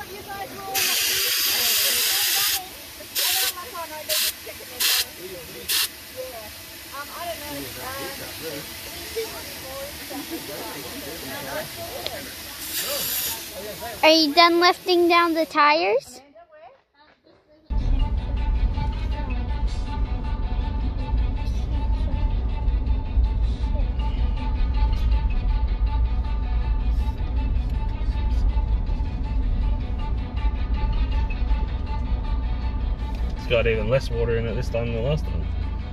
you guys were all not Are you done lifting down the tires? It's got even less water in it this time than last time.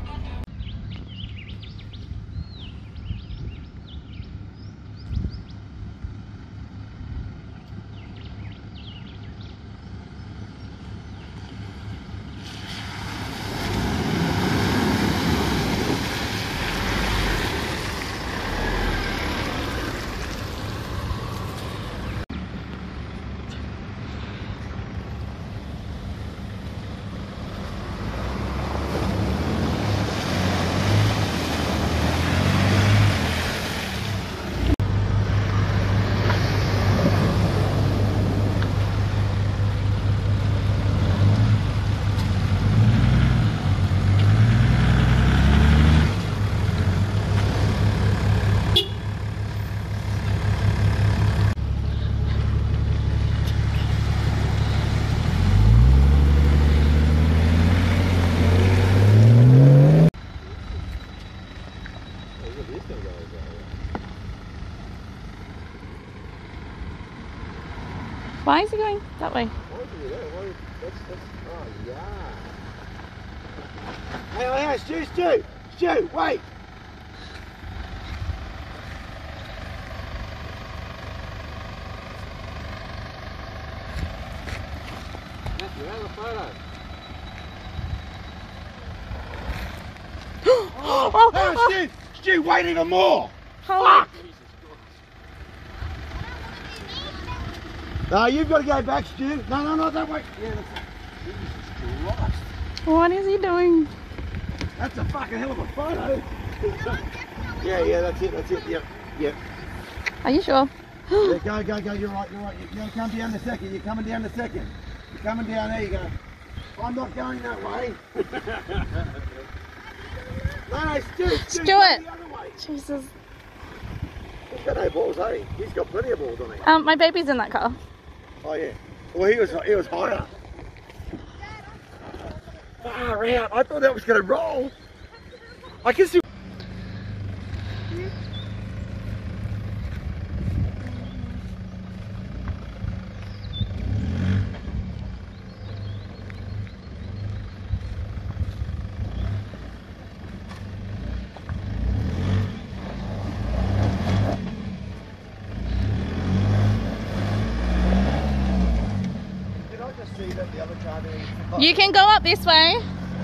Why is he going that way? Oh, yeah. Hey, Stu, wait! Matthew, have a photo. Oh, Stu, wait even more! Fuck! No, you've got to go back, Stu. No, don't wait. Yeah, that's it. Jesus Christ. What is he doing? That's a fucking hell of a photo. Yeah, that's it, yep. Are you sure? Yeah, go, you're right. You're come down the second, you're coming down the second. You're coming down, there you go. I'm not going that way. No, Stu, go the other way. Jesus. He's got no balls, eh? He's got plenty of balls, doesn't he? My baby's in that car. Oh yeah. Well, he was higher. Far out. I thought that was going to roll. I can see. You can go up this way.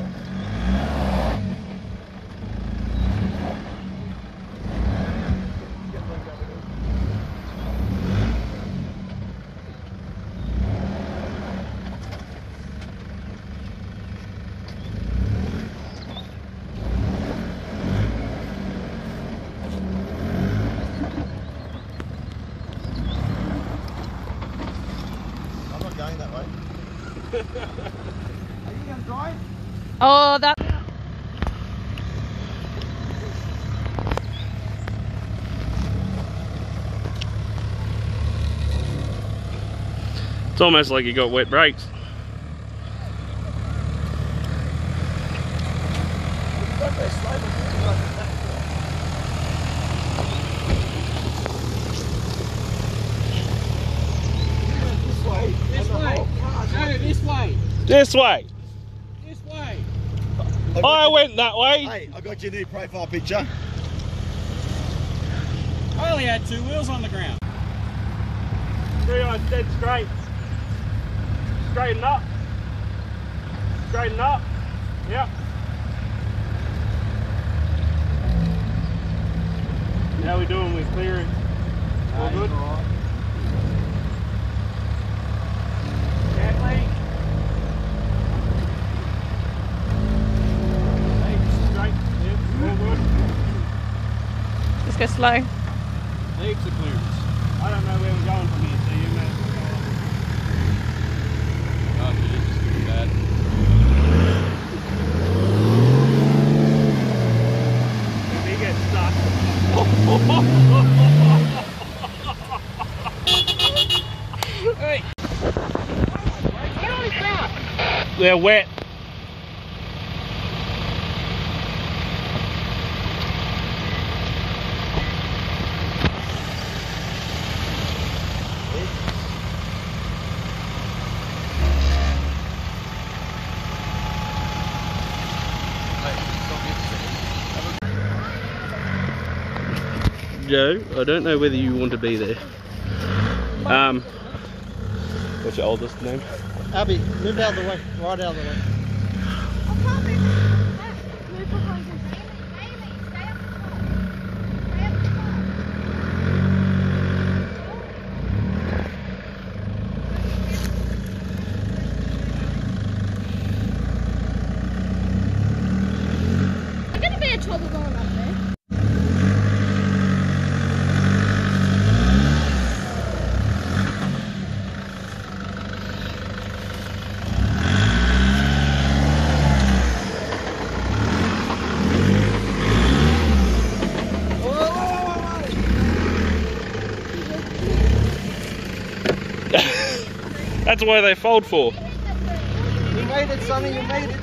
I'm not going that way. Are you going to drive? Oh, that. It's almost like you got wet brakes. This way. I went that way. Hey, I got your new profile picture. I only had 2 wheels on the ground. 3 on dead straight. Straighten up. Straighten up. Yep. How we doing with clearing? All good? Gently. Straight. Yep. All good. Just go slow. Heaps of clearance. I don't know where we're going from here, so you know. Hey. They're wet. Joe, I don't know whether you want to be there. What's your oldest name? Abby, move out of the way. Right out of the way. There's gonna be a trouble going up there. That's why they fold for. You made it, Sonny, you made it.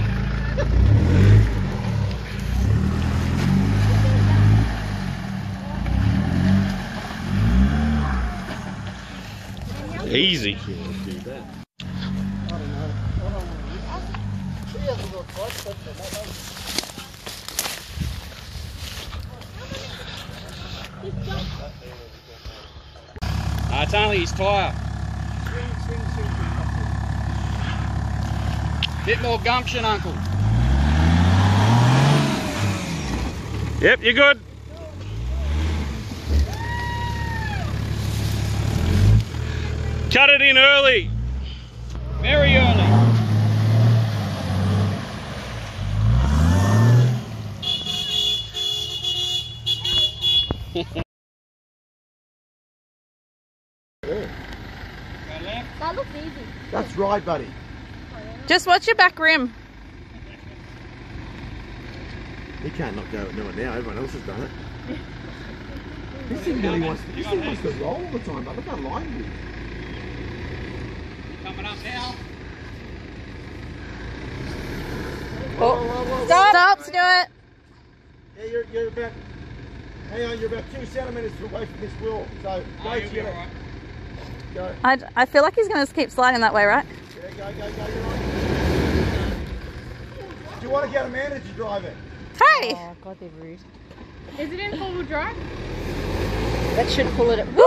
Easy. It's only his tyre. Bit more gumption, Uncle. Yep, you're good. Cut it in early. Very early. That looks easy. That's right, buddy. Just watch your back rim. He can't not go and do it now. Everyone else has done it. This thing really wants to roll all the time, but look how line it is. Coming up now. Oh. Stop, do it. Yeah, you're about. Hang on, you're about 2 centimeters away from this wheel. So go to your right. Go. I feel like he's going to keep sliding that way, right? Yeah, go. You're on. Do you want to get a manager to drive it? Hey! Oh, God, they're rude. Is it in 4-wheel drive? That should pull it. Woo!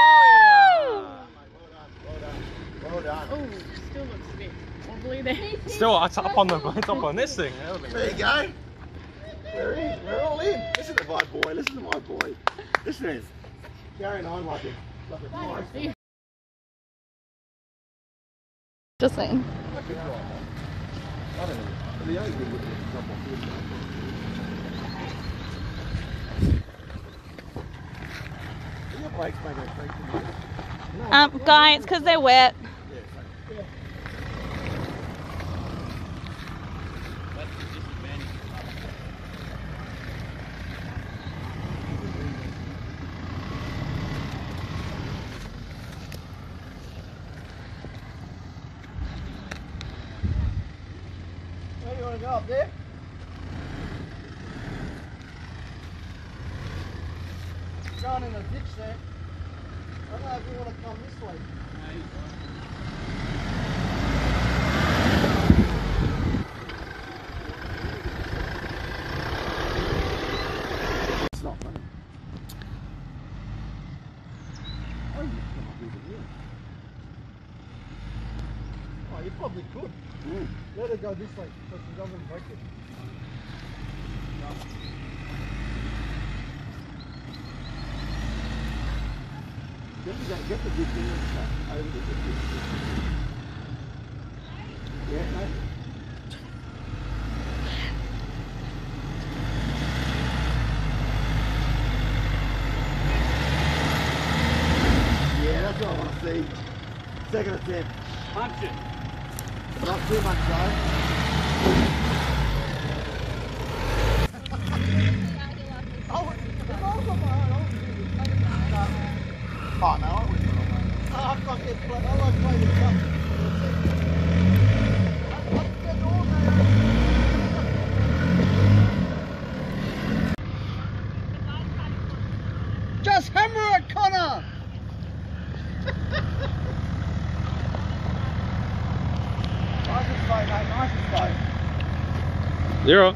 Well done. Oh, still looks a bit wobbly there. Still, it's up on this thing. There you go. We're all in. Listen to my boy. Listen to my boy. This is carrying on like a nice. Just saying. I don't know. The only thing with it is jump off here. Your brakes make a creak. Guy, it's because they're wet. Where do you want to go up there? Going in the ditch there. I don't know if you want to come this way. It's not funny. Oh, you can't do it here. Oh, you probably could. Let it go this way, so it doesn't break it. No. Get the big thing and stuff over the big thing. Yeah, no. Yeah, that's what I want to see. Second attempt. Punch it. Not too much though. Oh, we've all got Just hammer it, Connor! Nice and slow, mate, nice and slow. 0.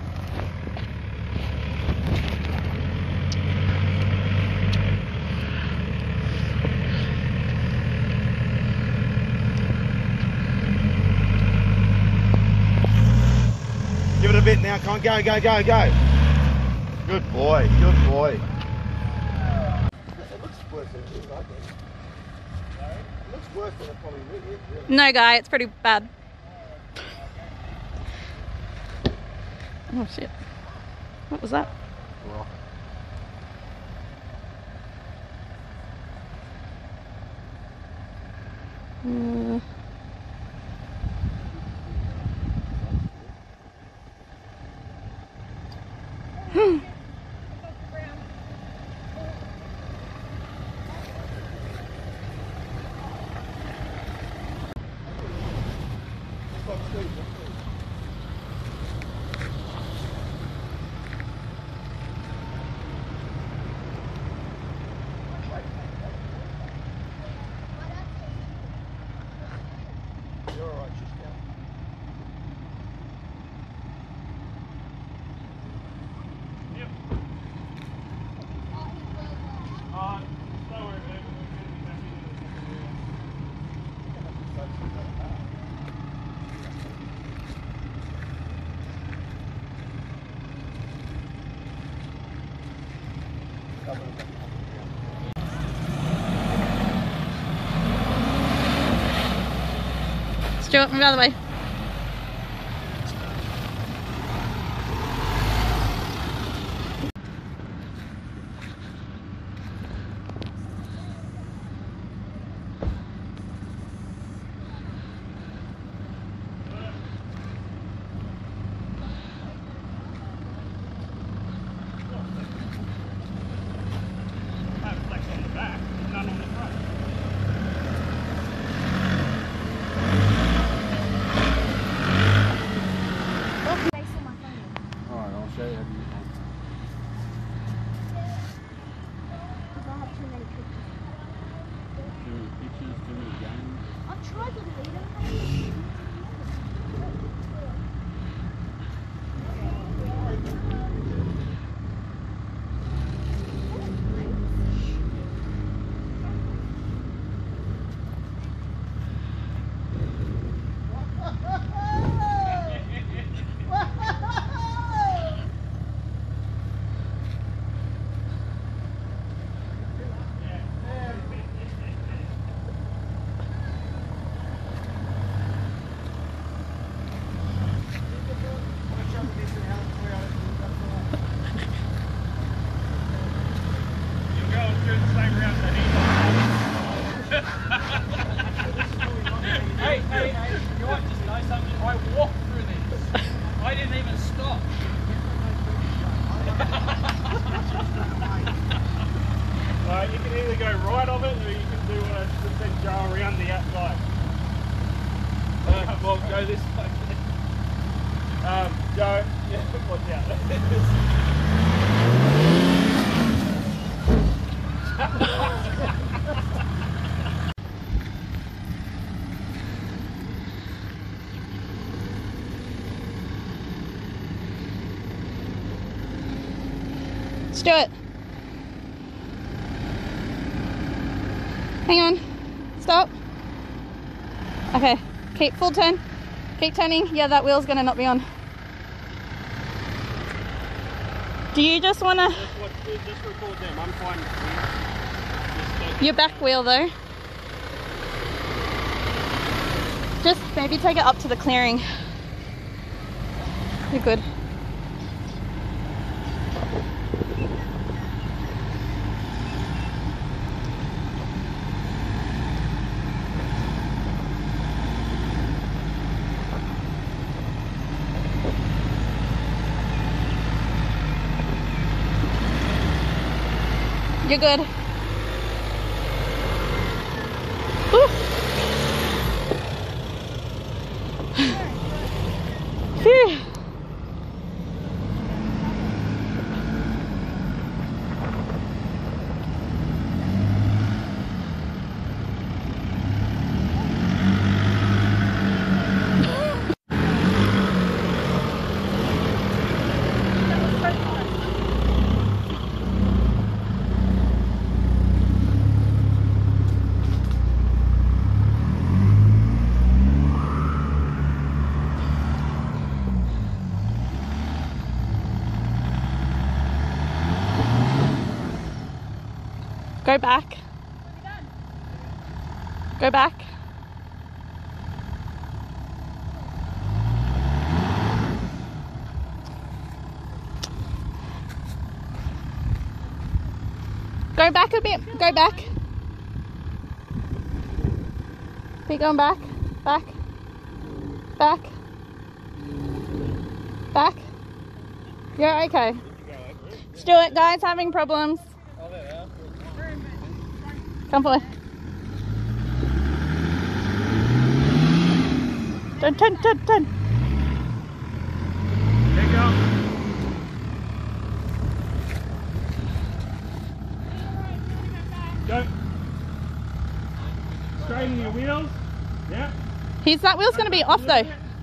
Give it a bit now, Con. Go, go, go, go. Good boy, good boy. It looks worse than it is, I think. It looks worse than it probably is, really. No, guy, it's pretty bad. Oh shit. What was that? Rock. You're all right, just down. Stuart, move out of the way. Alright, I'll show you how to use one. Too many pictures, too many games. I'll try to delete them. You're going through the same route that he's on. Hey, you want to just know something? I walked through this. I didn't even stop. You can either go right of it or you can do what I just said, go around the outside. Well, go this way. Joe, yeah, watch Stuart. Hang on. Stop. Okay. Keep full turn. Keep turning. Yeah, that wheel's gonna not be on. Do you just wanna... Just record them, I'm fine with you. Your back wheel though. Just maybe take it up to the clearing. You're good. You're good. Whew. Phew. Go back. Go back. Go back a bit. Go back. Keep going back. Back. Back. Back. You're okay. Stuart, guys having problems. Come forward. Turn. There you go. Go. Straighten your wheels. Yeah. That wheel's going to be off though.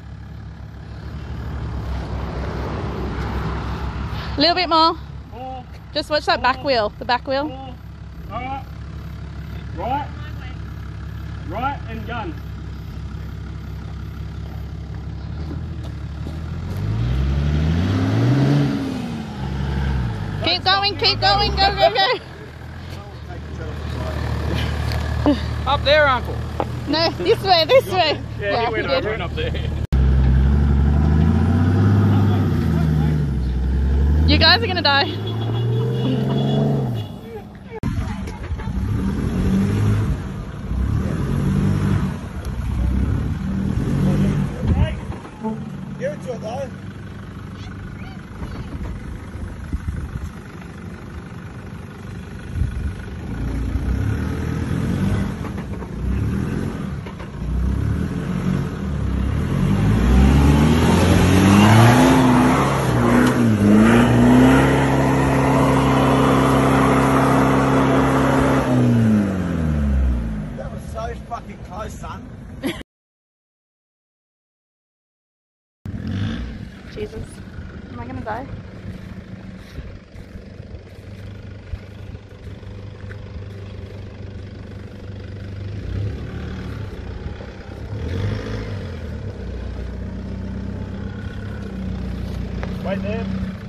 A little bit more. More. Just watch that back wheel. The back wheel. More. Alright. Right. Right and gun. Keep going. Keep going. Go. Up there, Uncle. No, this way. This way. Yeah, he went you did. over and up there. You guys are going to die. Give it to it though. That was so fucking close, son. Jesus. Am I going to die? Right there.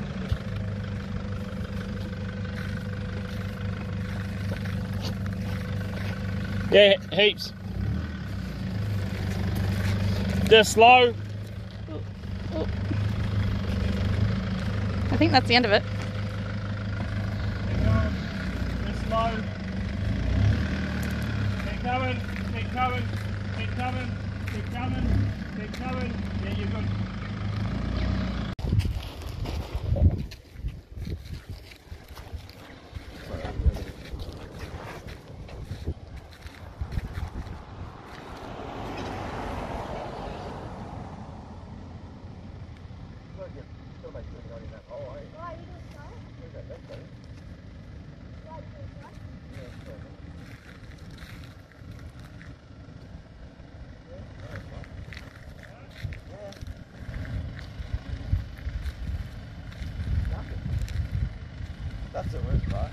Yeah, heaps. Just slow. I think that's the end of it. Just slow. Keep coming. Keep coming. Keep coming. Keep coming. Keep coming. Yeah, you're good. That's the worst part.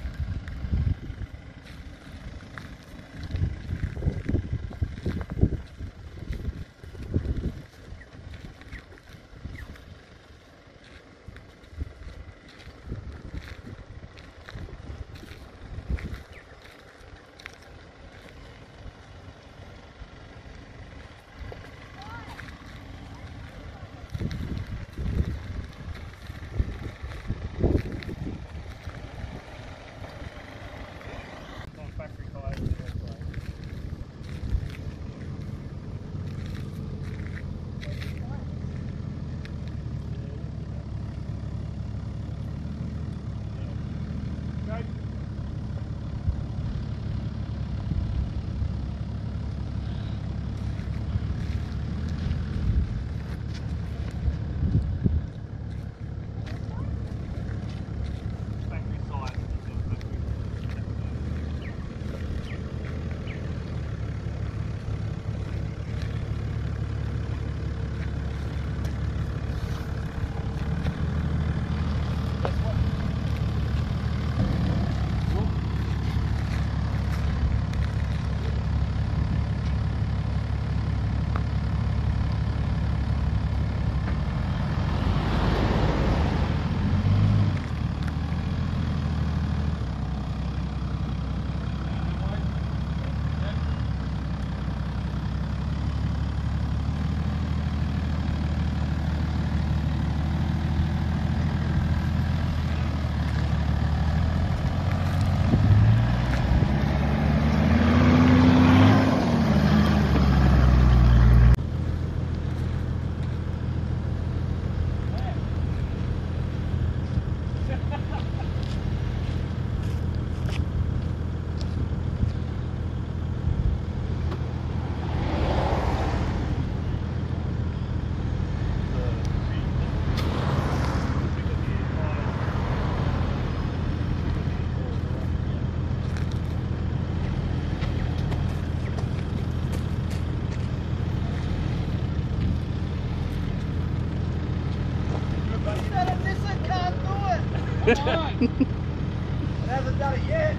It hasn't done it yet.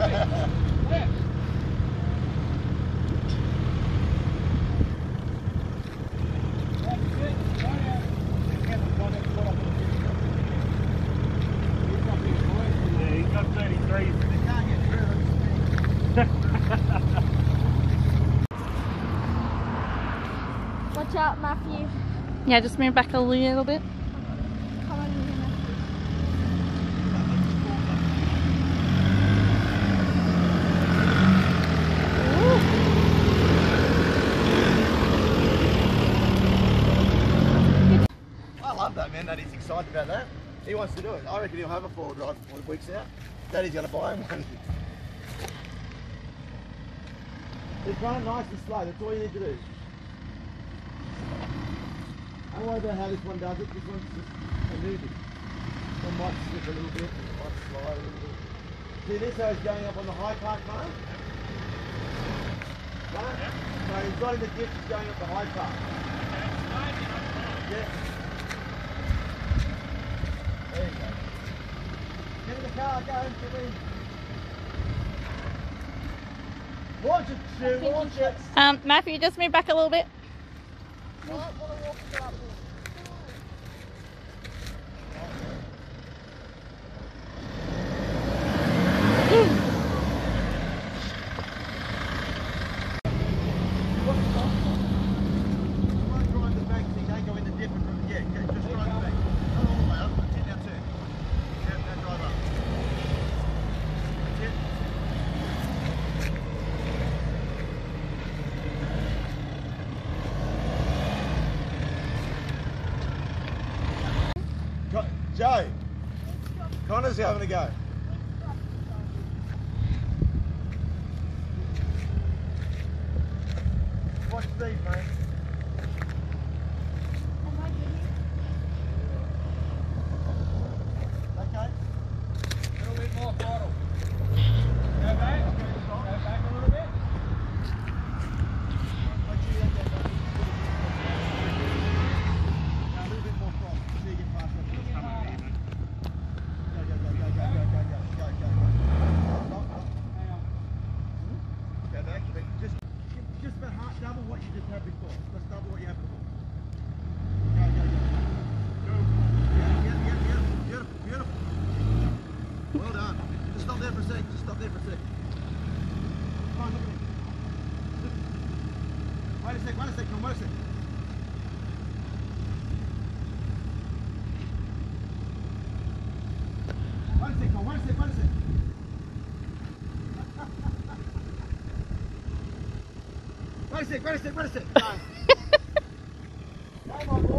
Yeah, he's got 33. Watch out, Matthew. Yeah, just move back a little bit. Come on in here, Matthew. I love that, man. Daddy's excited about that. He wants to do it. I reckon he'll have a 4-wheel drive before the week's out. Daddy's going to buy him one. Just run it nice and slow. That's all you need to do. Don't worry about how this one does it. This one's just a newbie. One might slip a little bit, it might slide a little bit. See this how he's going up on the high part, Connor? Connor? No, he's not in the dip, he's going up the high part. Yeah. There you go. Get in the car, go, get in. Launch it, Stu, launch it. Matthew, just move back a little bit. Joe, Connor's having a go. Watch Steve, mate. Okay. A little bit more throttle. Go back. Go back a little bit. Make sure you don't get back. Now a little bit more throttle. So you get past that. Just about half double what you just had before. Just double what you had before. Go. Yeah. Beautiful. Well done. Just stop there for a sec. Come on, look at me. Wait a sec, Tom, wait a sec. Wait a sec, Tom, wait a sec. Wait a sec. Go, my boy.